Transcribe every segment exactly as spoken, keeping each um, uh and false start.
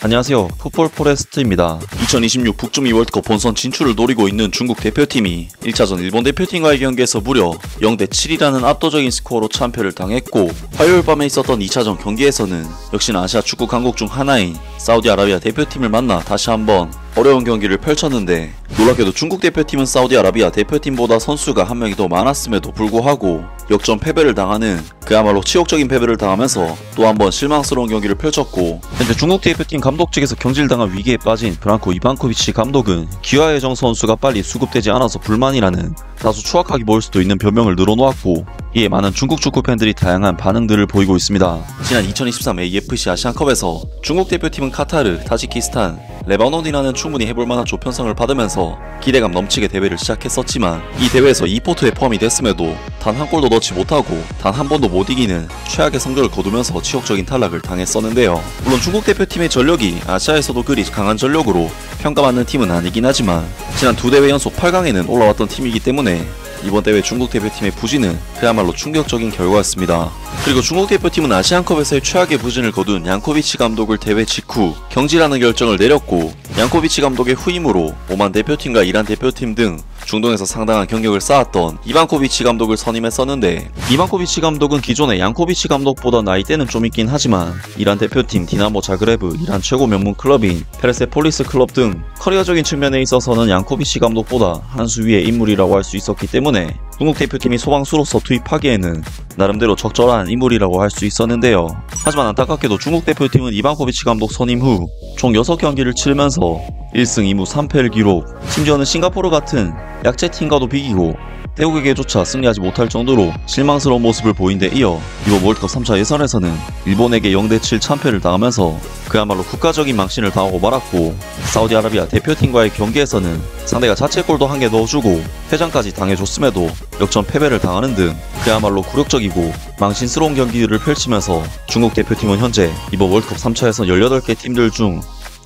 안녕하세요. 풋볼 포레스트입니다. 이천이십육 북중미 월드컵 본선 진출을 노리고 있는 중국 대표팀이 일 차전 일본 대표팀과의 경기에서 무려 영 대 칠이라는 압도적인 스코어로 참패를 당했고, 화요일 밤에 있었던 이 차전 경기에서는 역시나 아시아 축구 강국 중 하나인 사우디아라비아 대표팀을 만나 다시 한번 어려운 경기를 펼쳤는데, 놀랍게도 중국 대표팀은 사우디아라비아 대표팀보다 선수가 한 명이 더 많았음에도 불구하고 역전 패배를 당하는 그야말로 치욕적인 패배를 당하면서 또 한 번 실망스러운 경기를 펼쳤고, 현재 중국 대표팀 감독 측에서 경질당한 위기에 빠진 브랑코 이반코비치 감독은 기아예정 선수가 빨리 수급되지 않아서 불만이라는 다소 추악하게 보일 수도 있는 변명을 늘어놓았고, 이에 많은 중국 축구 팬들이 다양한 반응들을 보이고 있습니다. 지난 이천이십삼 에이에프씨 아시안컵에서 중국 대표팀은 카타르, 타지키스탄, 레바논이라는 충분히 해볼만한 조편성을 받으면서 기대감 넘치게 대회를 시작했었지만, 이 대회에서 이 포트에 포함이 됐음에도 단 한 골도 넣지 못하고 단 한 번도 못 이기는 최악의 성적을 거두면서 치욕적인 탈락을 당했었는데요. 물론 중국 대표팀의 전력이 아시아에서도 그리 강한 전력으로 평가받는 팀은 아니긴 하지만, 지난 두 대회 연속 팔 강에는 올라왔던 팀이기 때문에 이번 대회 중국 대표팀의 부진은 그야말로 충격적인 결과였습니다. 그리고 중국 대표팀은 아시안컵에서의 최악의 부진을 거둔 양코비치 감독을 대회 직후 경질하는 결정을 내렸고, 양코비치 감독의 후임으로 오만 대표팀과 이란 대표팀 등 중동에서 상당한 경력을 쌓았던 이반코비치 감독을 선임했었는데, 이반코비치 감독은 기존의 양코비치 감독보다 나이대는 좀 있긴 하지만 이란 대표팀 디나모 자그레브, 이란 최고 명문 클럽인 페르세폴리스 클럽 등 커리어적인 측면에 있어서는 양코비치 감독보다 한 수 위의 인물이라고 할 수 있었기 때문에 중국 대표팀이 소방수로서 투입하기에는 나름대로 적절한 인물이라고 할 수 있었는데요. 하지만 안타깝게도 중국 대표팀은 이반코비치 감독 선임 후 총 여섯 경기를 치르면서 일 승 이 무 삼 패를 기록, 심지어는 싱가포르 같은 약체팀과도 비기고 태국에게조차 승리하지 못할 정도로 실망스러운 모습을 보인 데 이어 이번 월드컵 삼 차 예선에서는 일본에게 영 대 칠 참패를 당하면서 그야말로 국가적인 망신을 당하고 말았고, 사우디아라비아 대표팀과의 경기에서는 상대가 자책골도 한 개 넣어주고 퇴장까지 당해줬음에도 역전 패배를 당하는 등 그야말로 굴욕적이고 망신스러운 경기들을 펼치면서 중국 대표팀은 현재 이번 월드컵 삼 차 예선 열여덟 개 팀들 중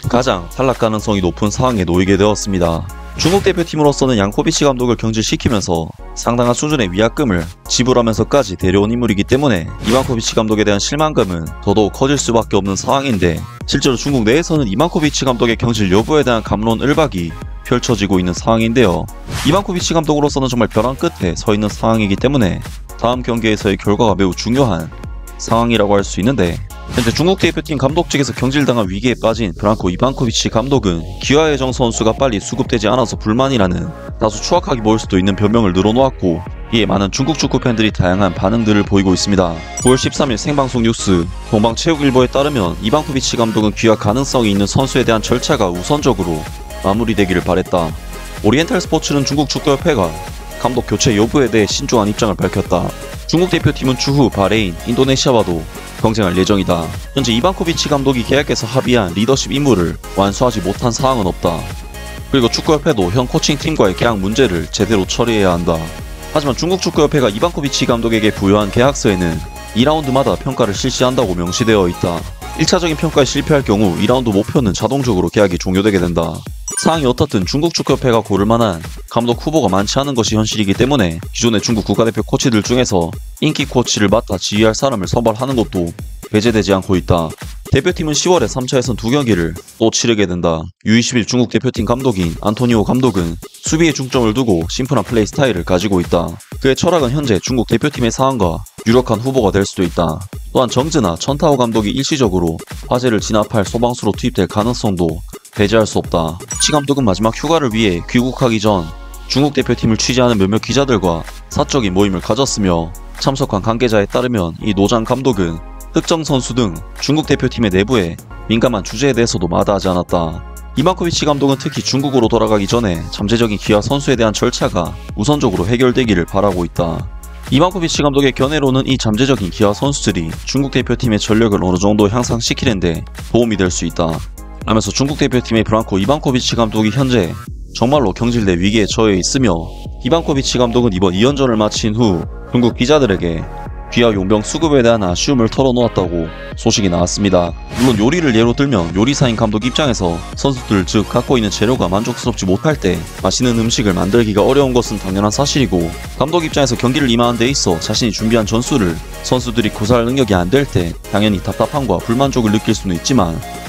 가장 탈락 가능성이 높은 상황에 놓이게 되었습니다. 중국 대표팀으로서는 양코비치 감독을 경질시키면서 상당한 수준의 위약금을 지불하면서까지 데려온 인물이기 때문에 이반코비치 감독에 대한 실망감은 더더욱 커질 수밖에 없는 상황인데, 실제로 중국 내에서는 이반코비치 감독의 경질 여부에 대한 갑론을박이 펼쳐지고 있는 상황인데요. 이반코비치 감독으로서는 정말 벼랑 끝에 서 있는 상황이기 때문에 다음 경기에서의 결과가 매우 중요한 상황이라고 할 수 있는데, 현재 중국 대표팀 감독 측에서 경질당한 위기에 빠진 브랑코 이반코비치 감독은 기아예정 선수가 빨리 수급되지 않아서 불만이라는 다소 추악하게 보일 수도 있는 변명을 늘어놓았고, 이에 많은 중국 축구 팬들이 다양한 반응들을 보이고 있습니다. 구월 십삼일 생방송 뉴스 동방체육일보에 따르면 이반코비치 감독은 귀화 가능성이 있는 선수에 대한 절차가 우선적으로 마무리되기를 바랬다. 오리엔탈 스포츠는 중국 축구협회가 감독 교체 여부에 대해 신중한 입장을 밝혔다. 중국 대표팀은 추후 바레인, 인도네시아와도 경쟁할 예정이다. 현재 이반코비치 감독이 계약에서 합의한 리더십 임무를 완수하지 못한 사항은 없다. 그리고 축구협회도 현 코칭팀과의 계약 문제를 제대로 처리해야 한다. 하지만 중국 축구협회가 이반코비치 감독에게 부여한 계약서에는 이 라운드마다 평가를 실시한다고 명시되어 있다. 일 차적인 평가에 실패할 경우 이 라운드 목표는 자동적으로 계약이 종료되게 된다. 사항이 어떻든 중국 축구협회가 고를 만한 감독 후보가 많지 않은 것이 현실이기 때문에 기존의 중국 국가대표 코치들 중에서 인기 코치를 맡아 지휘할 사람을 선발하는 것도 배제되지 않고 있다. 대표팀은 시월에 삼 차 예선 두 경기를 또 치르게 된다. 유 이십일 중국 대표팀 감독인 안토니오 감독은 수비에 중점을 두고 심플한 플레이 스타일을 가지고 있다. 그의 철학은 현재 중국 대표팀의 상황과 유력한 후보가 될 수도 있다. 또한 정즈나 천타오 감독이 일시적으로 화제를 진압할 소방수로 투입될 가능성도 배제할 수 없다. 치 감독은 마지막 휴가를 위해 귀국하기 전 중국 대표팀을 취재하는 몇몇 기자들과 사적인 모임을 가졌으며, 참석한 관계자에 따르면 이 노장 감독은 특정 선수 등 중국 대표팀의 내부에 민감한 주제에 대해서도 마다하지 않았다. 이반코비치 감독은 특히 중국으로 돌아가기 전에 잠재적인 기아 선수에 대한 절차가 우선적으로 해결되기를 바라고 있다. 이반코비치 감독의 견해로는 이 잠재적인 기아 선수들이 중국 대표팀의 전력을 어느 정도 향상시키는데 도움이 될 수 있다 라면서 중국 대표팀의 브랑코 이반코비치 감독이 현재 정말로 경질대 위기에 처해 있으며, 이반코비치 감독은 이번 이 연전을 마친 후 중국 기자들에게 귀하 용병 수급에 대한 아쉬움을 털어놓았다고 소식이 나왔습니다. 물론 요리를 예로 들면 요리사인 감독 입장에서 선수들 즉 갖고 있는 재료가 만족스럽지 못할 때 맛있는 음식을 만들기가 어려운 것은 당연한 사실이고, 감독 입장에서 경기를 임하는 데 있어 자신이 준비한 전술을 선수들이 구사할 능력이 안 될 때 당연히 답답함과 불만족을 느낄 수는 있지만,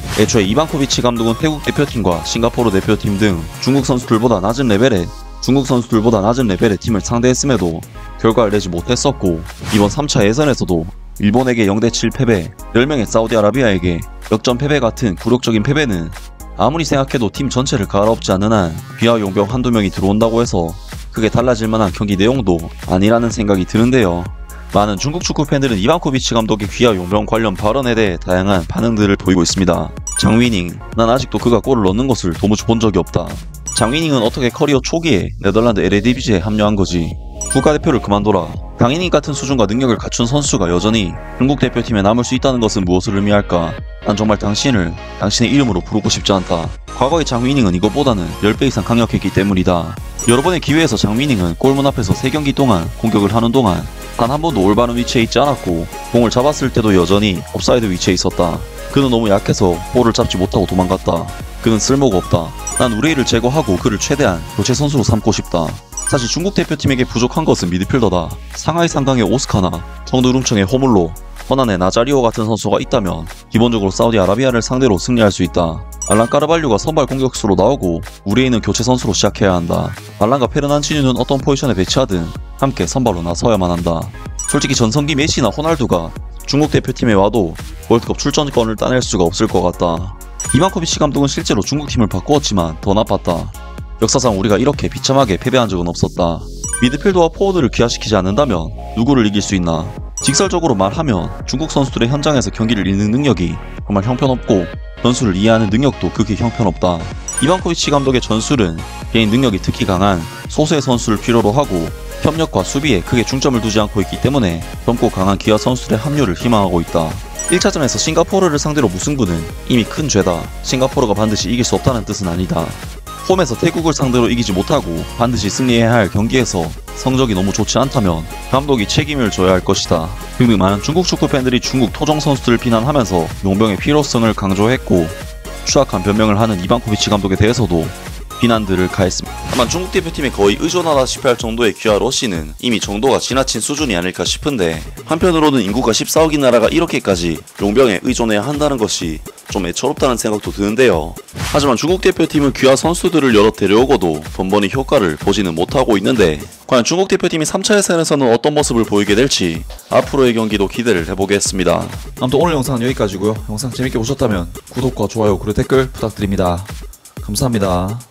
애초에 이반코비치 감독은 태국 대표팀과 싱가포르 대표팀 등 중국 선수들보다 낮은 레벨의 중국 선수들보다 낮은 레벨의 팀을 상대했음에도 결과를 내지 못했었고, 이번 삼 차 예선에서도 일본에게 영 대 칠 패배, 열 명의 사우디아라비아에게 역전 패배 같은 굴욕적인 패배는 아무리 생각해도 팀 전체를 갈아엎지 않는 한 귀하 용병 한두 명이 들어온다고 해서 크게 달라질 만한 경기 내용도 아니라는 생각이 드는데요. 많은 중국 축구 팬들은 이반코비치 감독의 귀하 용병 관련 발언에 대해 다양한 반응들을 보이고 있습니다. 장위닝, 난 아직도 그가 골을 넣는 것을 도무지 본 적이 없다. 장위닝은 어떻게 커리어 초기에 네덜란드 엘에디비지에 합류한 거지. 국가대표를 그만둬라. 강인닝 같은 수준과 능력을 갖춘 선수가 여전히 중국 대표팀에 남을 수 있다는 것은 무엇을 의미할까? 난 정말 당신을 당신의 이름으로 부르고 싶지 않다. 과거의 장위닝은 이것보다는 십 배 이상 강력했기 때문이다. 여러 번의 기회에서 장위닝은 골문 앞에서 세 경기 동안 공격을 하는 동안 단 한 번도 올바른 위치에 있지 않았고, 공을 잡았을 때도 여전히 옵사이드 위치에 있었다. 그는 너무 약해서 볼을 잡지 못하고 도망갔다. 그는 쓸모가 없다. 난 우레이를 제거하고 그를 최대한 교체 선수로 삼고 싶다. 사실 중국 대표팀에게 부족한 것은 미드필더다. 상하이 상강의 오스카나, 청두룸청의 호물로, 허난의 나자리오 같은 선수가 있다면 기본적으로 사우디아라비아를 상대로 승리할 수 있다. 알란 까르발류가 선발 공격수로 나오고 우레이는 교체 선수로 시작해야 한다. 알란과 페르난치뉴는 어떤 포지션에 배치하든 함께 선발로 나서야만 한다. 솔직히 전성기 메시나 호날두가 중국 대표팀에 와도 월드컵 출전권을 따낼 수가 없을 것 같다. 이반코비치 감독은 실제로 중국팀을 바꾸었지만 더 나빴다. 역사상 우리가 이렇게 비참하게 패배한 적은 없었다. 미드필더와 포워드를 기화시키지 않는다면 누구를 이길 수 있나? 직설적으로 말하면 중국 선수들의 현장에서 경기를 읽는 능력이 정말 형편없고, 전술을 이해하는 능력도 극히 형편없다. 이반코비치 감독의 전술은 개인 능력이 특히 강한 소수의 선수를 필요로 하고 협력과 수비에 크게 중점을 두지 않고 있기 때문에 젊고 강한 기아 선수들의 합류를 희망하고 있다. 일 차전에서 싱가포르를 상대로 무승부는 이미 큰 죄다. 싱가포르가 반드시 이길 수 없다는 뜻은 아니다. 홈에서 태국을 상대로 이기지 못하고 반드시 승리해야 할 경기에서 성적이 너무 좋지 않다면 감독이 책임을 져야 할 것이다. 등등 많은 중국 축구 팬들이 중국 토종 선수들을 비난하면서 용병의 필요성을 강조했고, 추악한 변명을 하는 이반코비치 감독에 대해서도 비난들을 가했습니다. 다만 중국 대표팀에 거의 의존하다시피 할 정도의 귀하 러시는 이미 정도가 지나친 수준이 아닐까 싶은데, 한편으로는 인구가 십사억인 나라가 이렇게까지 용병에 의존해야 한다는 것이 좀 애처롭다는 생각도 드는데요. 하지만 중국 대표팀은 귀하 선수들을 여러 데려오고도 번번이 효과를 보지는 못하고 있는데, 과연 중국 대표팀이 삼 차 예선에서는 어떤 모습을 보이게 될지 앞으로의 경기도 기대를 해보겠습니다. 아무튼 오늘 영상은 여기까지고요. 영상 재밌게 보셨다면 구독과 좋아요 그리고 댓글 부탁드립니다. 감사합니다.